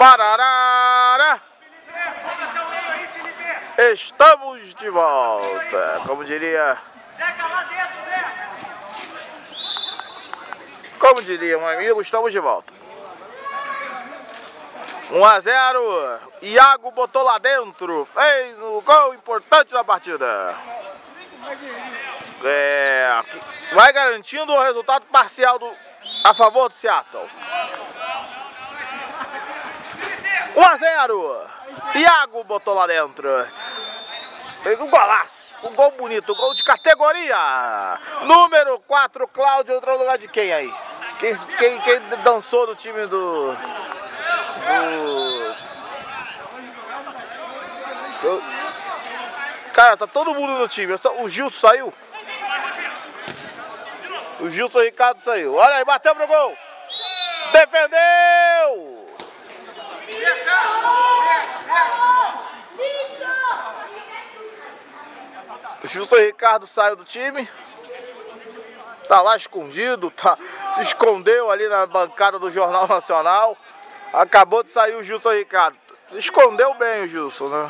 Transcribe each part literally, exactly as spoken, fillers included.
Pararara! Estamos de volta, como diria... Como diria um amigo, estamos de volta. um a zero, Iago botou lá dentro, fez o gol importante da partida. É, vai garantindo o resultado parcial do, a favor do Seattle. um a zero, Iago botou lá dentro. Fez um golaço, um gol bonito, um gol de categoria. Número quatro, Cláudio, entrou no lugar de quem aí? Quem, quem, quem dançou no time do... do... do... Cara, tá todo mundo no time. O Gilson saiu. O Gilson Ricardo saiu. Olha aí, bateu pro gol. Defendeu! O Gilson Ricardo saiu do time. Tá lá escondido, tá, se escondeu ali na bancada do Jornal Nacional. Acabou de sair o Gilson Ricardo. Se escondeu bem o Gilson, né?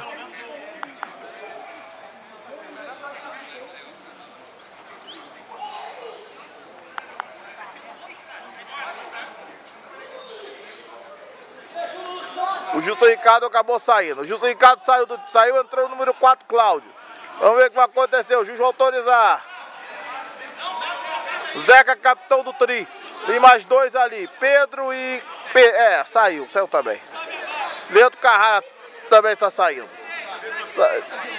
O Gilson Ricardo acabou saindo. O Gilson Ricardo saiu, do, saiu entrou o número quatro, Cláudio. Vamos ver o que vai acontecer. O juiz vai autorizar. Zeca, capitão do tri. Tem mais dois ali. Pedro e... É, saiu. Saiu também. Leandro Carrara também está saindo. Sa...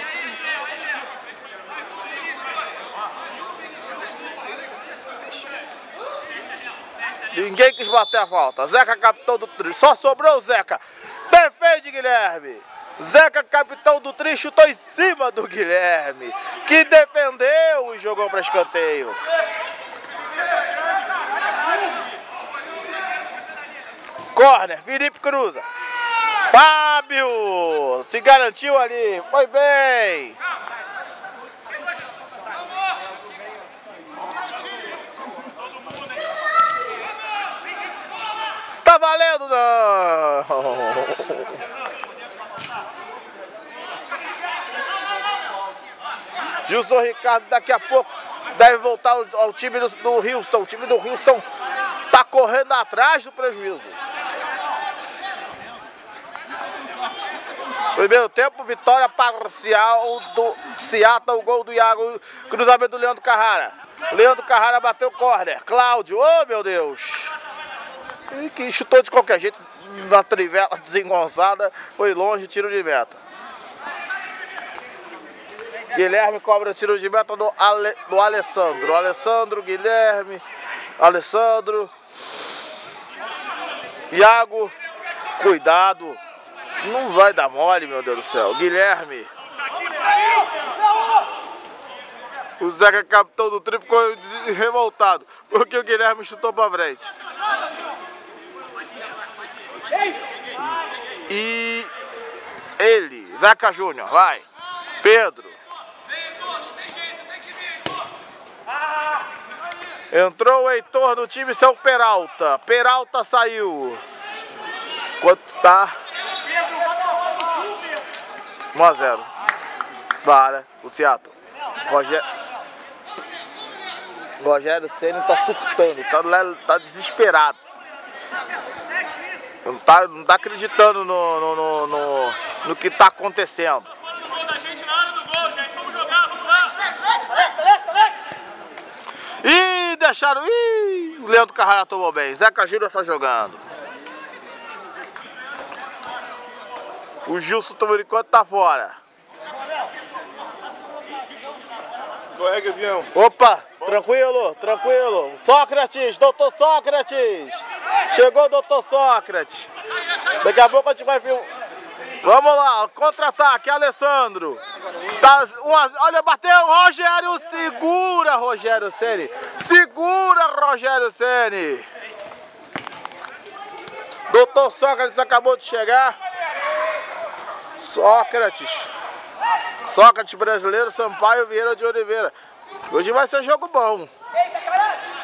Ninguém quis bater a falta. Zeca, capitão do tri. Só sobrou o Zeca. Defende, Guilherme. Zeca, capitão do tri, chutou em cima do Guilherme, que defendeu e jogou para escanteio. Corner, Felipe cruza. Fábio se garantiu ali, foi bem. Tá valendo, não. Gilson Ricardo daqui a pouco deve voltar ao, ao time do, do Houston. O time do Houston tá correndo atrás do prejuízo. Primeiro tempo, vitória parcial do Seattle, o gol do Iago, cruzamento do Leandro Carrara. Leandro Carrara bateu corner. Cláudio, oh meu Deus! E que chutou de qualquer jeito, na trivela desengonçada, foi longe, tiro de meta. Guilherme cobra o tiro de meta do, Ale, do Alessandro. Alessandro, Guilherme, Alessandro. Iago, cuidado. Não vai dar mole, meu Deus do céu. Guilherme. O Zeca, capitão do tri, ficou revoltado, porque o Guilherme chutou pra frente. E ele, Zeca Júnior, vai. Pedro. Entrou o Heitor no time, seu Peralta. Peralta saiu. Quanto tá? um a zero. Para o Seattle. Rogério. Rogério Ceni tá surtando, tá, tá desesperado. Não tá, não tá acreditando no, no, no, no, no que tá acontecendo. Ih, deixaram. Ih, o Leandro Carrara tomou bem. Zeca Júnior tá jogando. O Gilson tomou enquanto tá fora. Correga, avião. Opa, tranquilo, tranquilo. Sócrates, doutor Sócrates. Chegou o doutor Sócrates. Daqui a pouco a gente vai ver. Vamos lá, contra-ataque, Alessandro. Tá, uma, olha, bateu, Rogério, segura, Rogério Ceni. Segura, Rogério Ceni. Doutor Sócrates acabou de chegar. Sócrates. Sócrates brasileiro, Sampaio Vieira de Oliveira. Hoje vai ser jogo bom.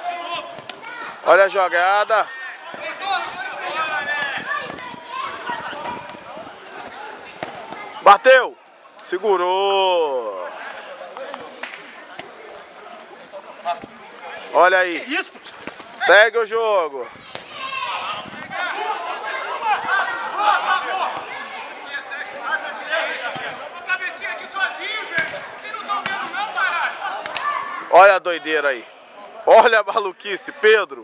Olha a jogada. Bateu. Segurou. Olha aí. Segue o jogo. Olha a doideira aí. Olha a maluquice, Pedro.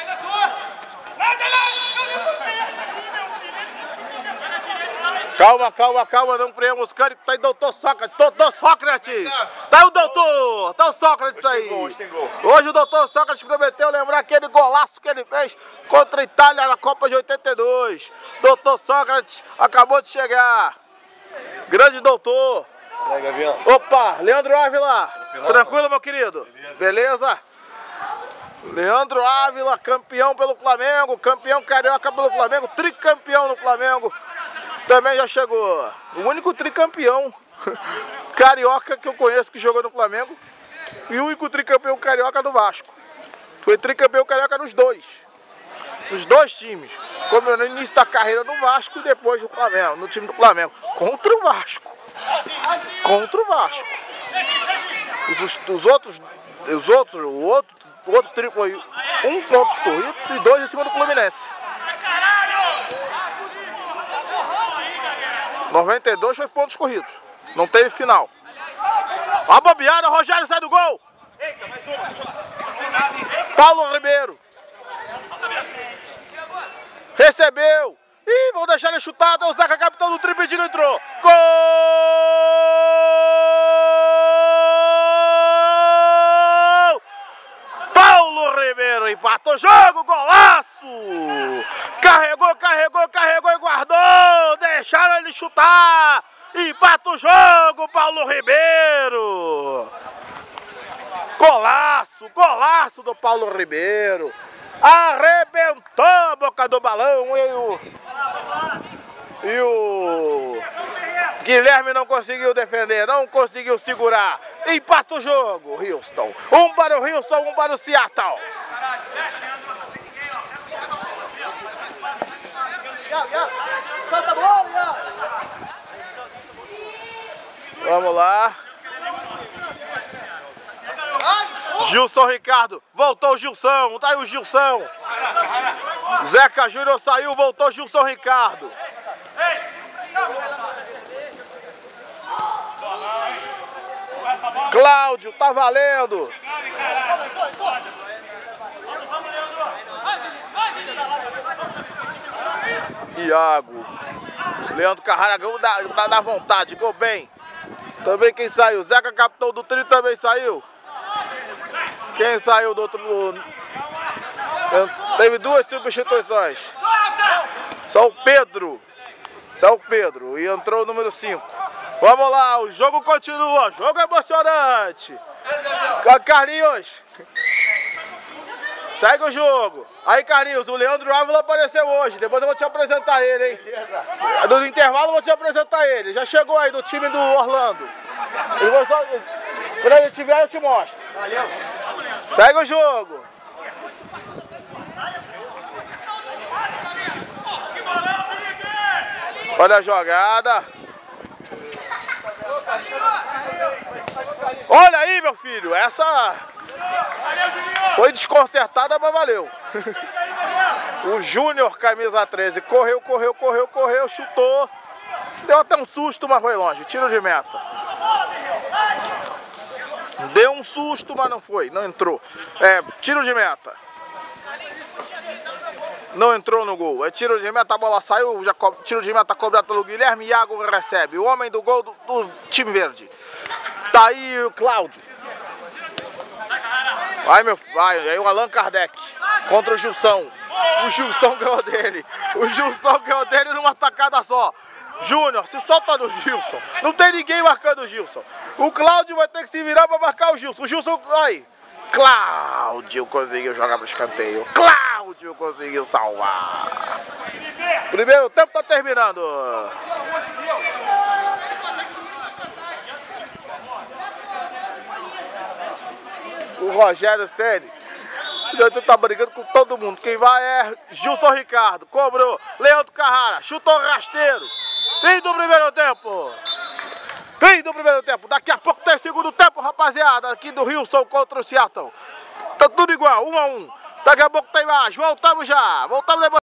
Calma, calma, calma, não premos os caras. Tá aí, doutor Sócrates. Doutor Sócrates. Tá aí o doutor. Tá o Sócrates aí. Hoje tem gol, hoje tem gol. Hoje o doutor Sócrates prometeu lembrar aquele golaço que ele fez contra a Itália na Copa de oitenta e dois. Doutor Sócrates acabou de chegar. Grande doutor. Opa, Leandro Ávila. Tranquilo, meu querido? Beleza? Beleza? Leandro Ávila, campeão pelo Flamengo, campeão carioca pelo Flamengo, tricampeão no Flamengo. Também já chegou. O único tricampeão carioca que eu conheço que jogou no Flamengo. E o único tricampeão carioca do Vasco. Foi tricampeão carioca nos dois. Nos dois times. Como no início da carreira no Vasco e depois no Flamengo, no time do Flamengo. Contra o Vasco. Contra o Vasco. Os, os outros, os outros, o outro, o outro tri foi um pontos corridos e dois em cima do Fluminense. noventa e dois foi pontos corridos. Não teve final. A bobeada, Rogério sai do gol. Paulo Ribeiro. Recebeu. Ih, vão deixar ele chutar. O Zeca, capitão do Tripedino, entrou. Gol! Paulo Ribeiro empatou o jogo. Golaço! Carregou, carregou, carregou e guardou. Deixaram ele chutar. Empata o jogo, Paulo Ribeiro. Golaço, golaço do Paulo Ribeiro. Arrebentou a boca do balão e o, e o Guilherme não conseguiu defender, não conseguiu segurar. Empata o jogo, Houston. Um para o Houston, um para o Seattle. Vamos lá. Gilson Ricardo, voltou o Gilson, tá aí o Gilson. Zeca Júnior saiu, voltou Gilson Ricardo. Cláudio, tá valendo. Iago. Leandro Carrara, gol da, da, da vontade, gol bem. Também quem saiu? Zeca, capitão do trio, também saiu. Quem saiu do outro... Teve duas substituições. Só o Pedro. Só o Pedro. E entrou o número cinco. Vamos lá, o jogo continua. Jogo emocionante. Carlinhos. Segue o jogo. Aí, Carlinhos, o Leandro Ávila apareceu hoje. Depois eu vou te apresentar ele, hein? No intervalo eu vou te apresentar ele. Já chegou aí do time do Orlando. Eu vou só... Quando ele tiver, eu te mostro. Valeu. Segue o jogo. Olha a jogada. Olha aí, meu filho. Essa foi desconcertada, mas valeu. O Júnior, camisa treze, correu, correu, correu, correu, chutou. Deu até um susto, mas foi longe. Tiro de meta. Deu um susto, mas não foi, não entrou. É, tiro de meta. Não entrou no gol. É tiro de meta, a bola saiu. Já co... Tiro de meta cobrado pelo Guilherme. Iago recebe. O homem do gol do, do time verde. Tá aí o Cláudio. Vai, meu. Vai. Aí o Allan Kardec. Contra o Gilson. O Gilson ganhou dele. O Gilson ganhou dele numa tacada só. Júnior, se solta no Gilson. Não tem ninguém marcando o Gilson. O Cláudio vai ter que se virar para marcar o Gilson. O Gilson, aí. Cláudio conseguiu jogar pro escanteio. Cláudio conseguiu salvar. Primeiro tempo tá terminando. O Rogério Ceni já tá brigando com todo mundo. Quem vai é Gilson Ricardo. Cobrou. Leandro Carrara. Chutou rasteiro. Fim do primeiro tempo. Fim do primeiro tempo. Daqui a pouco tem segundo tempo, rapaziada. Aqui do Houston contra o Seattle. Tá tudo igual, um a um. Daqui a pouco tem mais. Voltamos já. Voltamos depois.